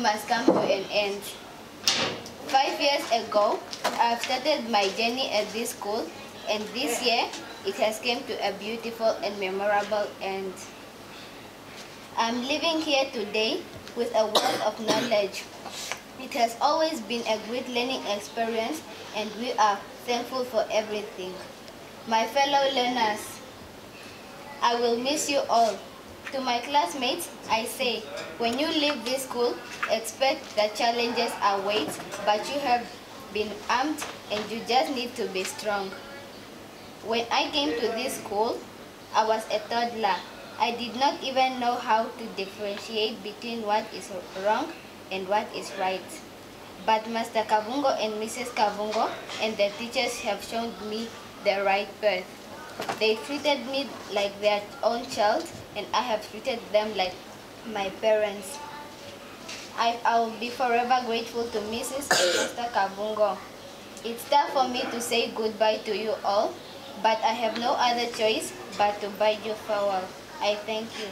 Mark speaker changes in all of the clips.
Speaker 1: must come to an end. 5 years ago, I've started my journey at this school, and this year, it has come to a beautiful and memorable end. I'm living here today with a wealth of knowledge. It has always been a great learning experience, and we are thankful for everything. My fellow learners, I will miss you all. To my classmates, I say, when you leave this school, expect that challenges await, but you have been armed and you just need to be strong. When I came to this school, I was a toddler. I did not even know how to differentiate between what is wrong and what is right. But Master Kavungo and Mrs. Kavungo and the teachers have shown me the right path. They treated me like their own child, and I have treated them like my parents. I will be forever grateful to Mrs. and Master Kavungo. It's tough for me to say goodbye to you all, but I have no other choice but to bid you farewell. I thank you.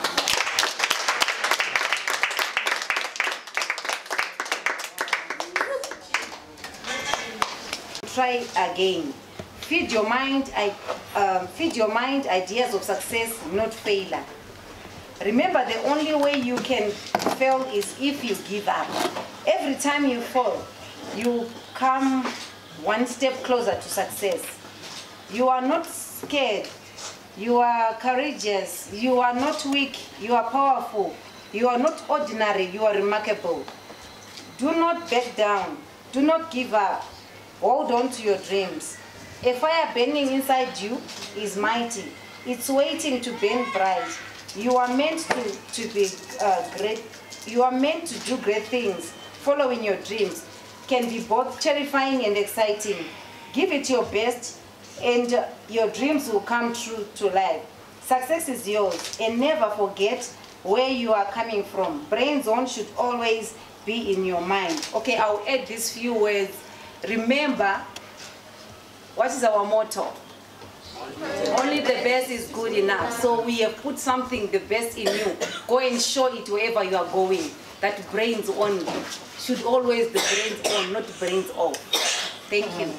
Speaker 2: Try again. Feed your mind ideas of success, not failure. Remember, the only way you can fail is if you give up. Every time you fall, you come one step closer to success. You are not scared. You are courageous. You are not weak. You are powerful. You are not ordinary. You are remarkable. Do not back down. Do not give up. Hold on to your dreams. A fire burning inside you is mighty. It's waiting to burn bright. You are meant to be great. You are meant to do great things. Following your dreams can be both terrifying and exciting. Give it your best, and your dreams will come true to life. Success is yours, and never forget where you are coming from. BrainsOn should always be in your mind. Okay, I'll add these few words. Remember, what is our motto? Only the best is good enough. So we have put something, the best in you. Go and show it wherever you are going. That BrainsOn should always be BrainsOn, not brains off. Thank you.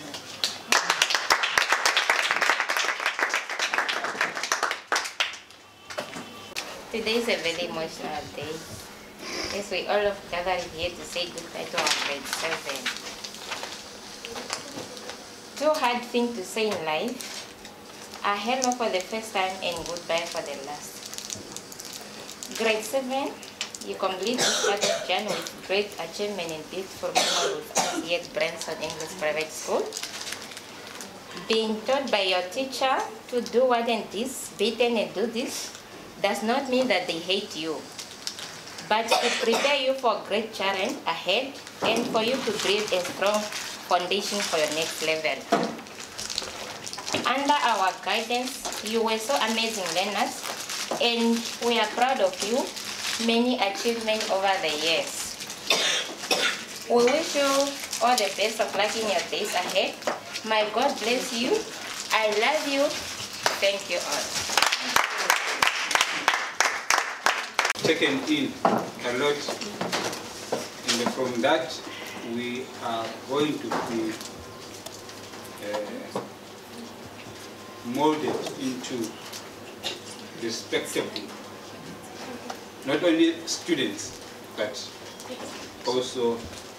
Speaker 3: Today is a very emotional day, as we all have gathered here to say goodbye to our grade 7. Two hard things to say in life are hello for the first time and goodbye for the last. Grade 7, you complete this part of Jan with great achievement and beautiful memory with us here at BrainsOn English Private School. Being taught by your teacher to do what and this, beaten and do this, does not mean that they hate you, but to prepare you for great challenge ahead and for you to build a strong foundation for your next level. Under our guidance, you were so amazing learners, and we are proud of you. Many achievements over the years. We wish you all the best of luck in your days ahead. My God bless you. I love you. Thank you all.
Speaker 4: Taken in a lot, and from that we are going to be molded into respectable, not only students, but also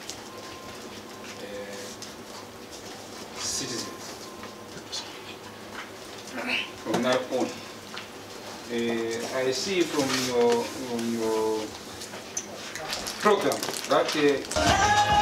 Speaker 4: citizens. From now on, I see from your program that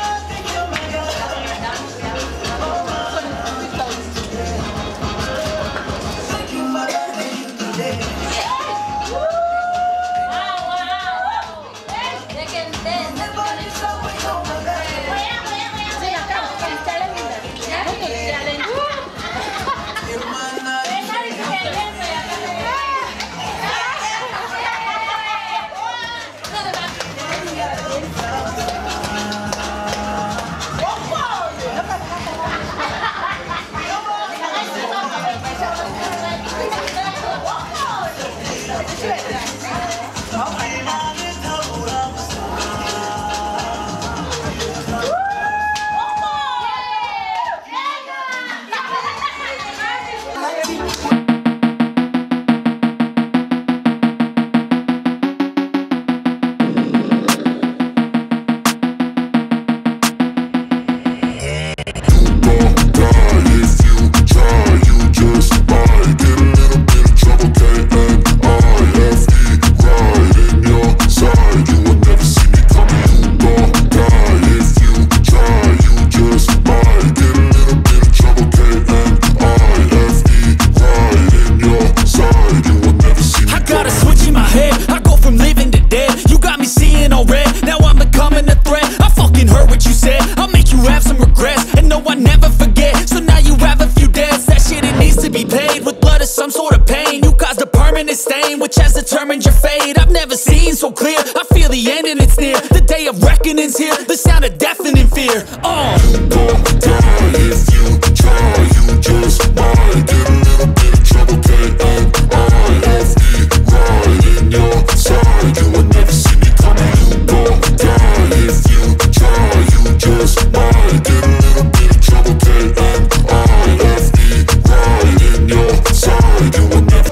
Speaker 5: in fear. You gon' die if you try. You just might get a little bit of trouble, K-N-I-F-E, right in your side. You will never see me coming. You gon' die if you try. You just might get a little bit of trouble, K-N-I-F-E, right in your side. You will never.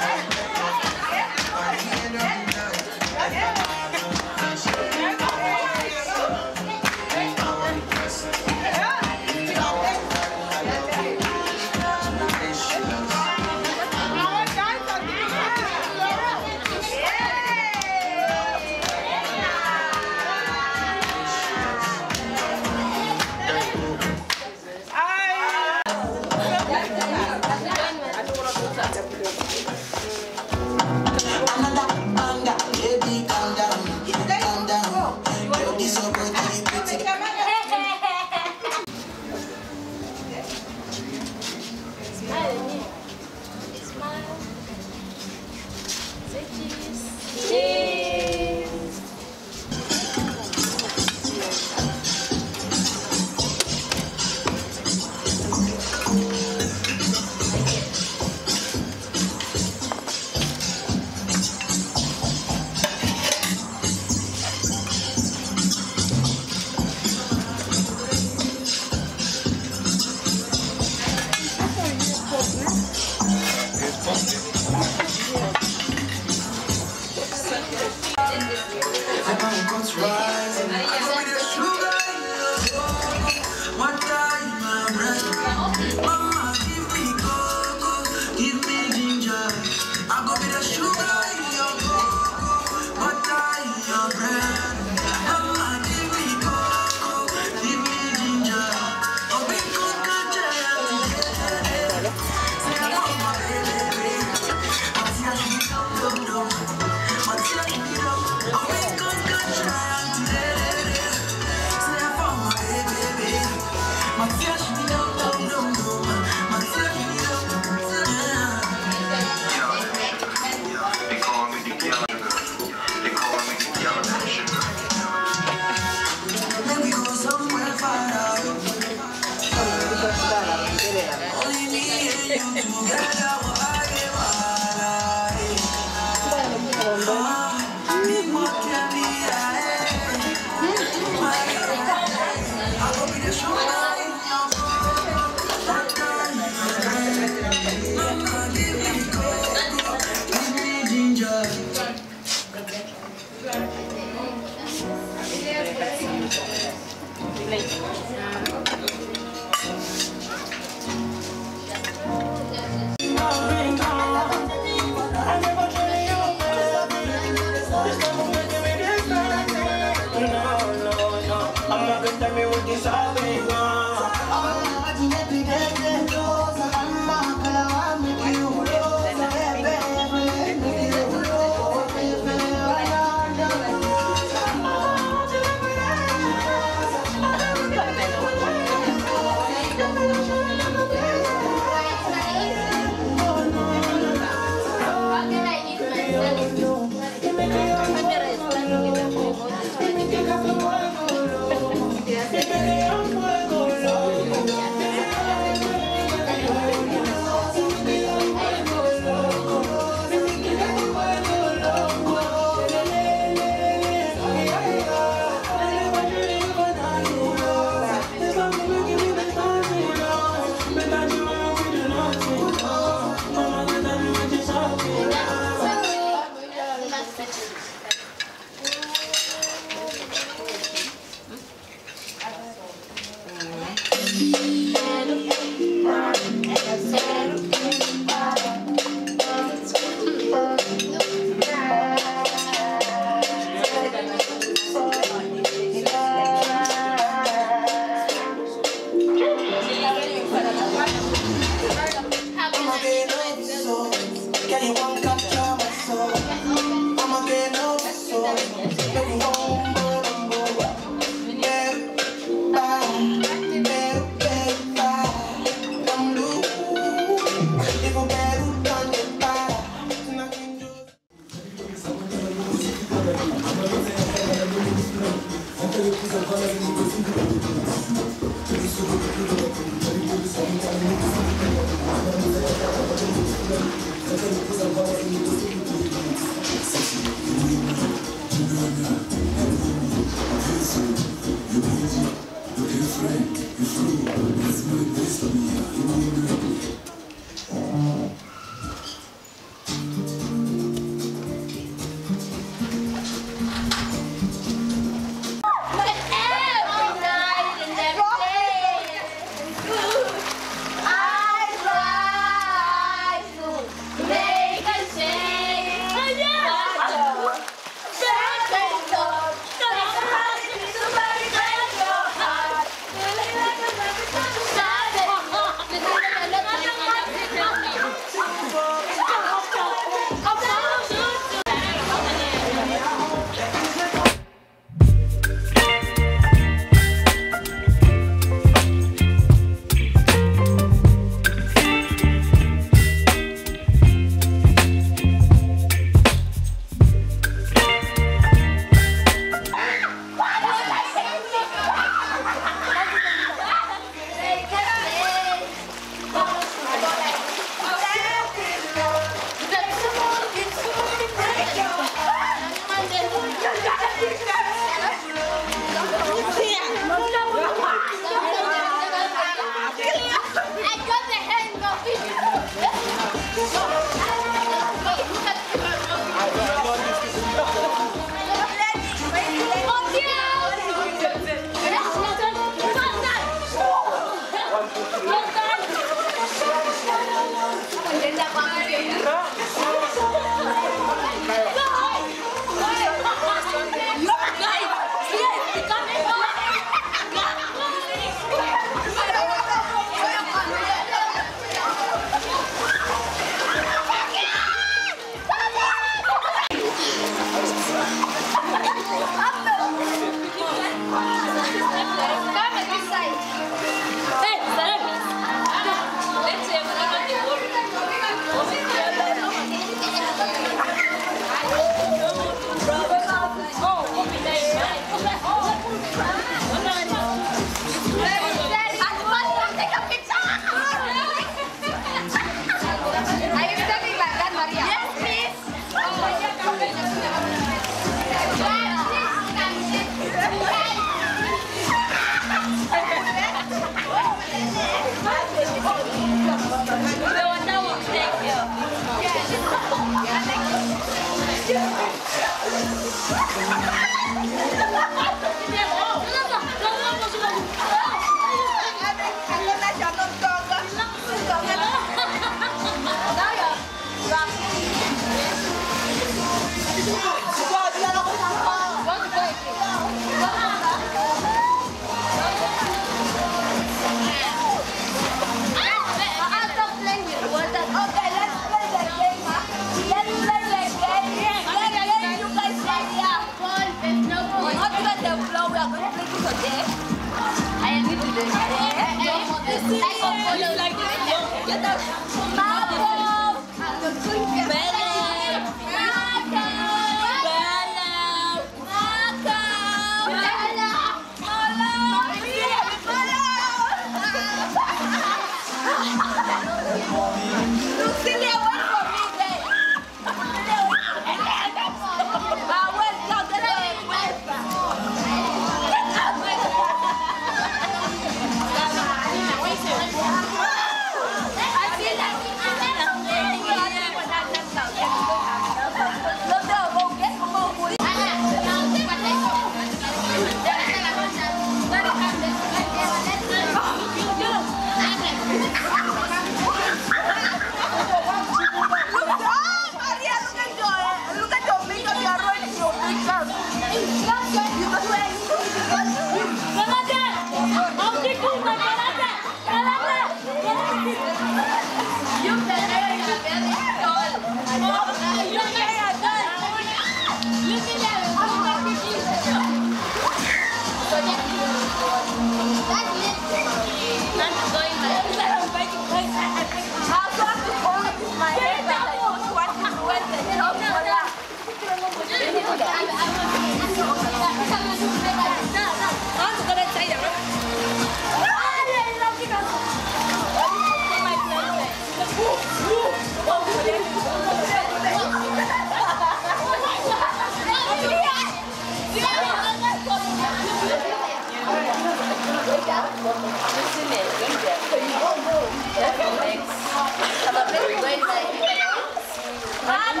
Speaker 2: Hard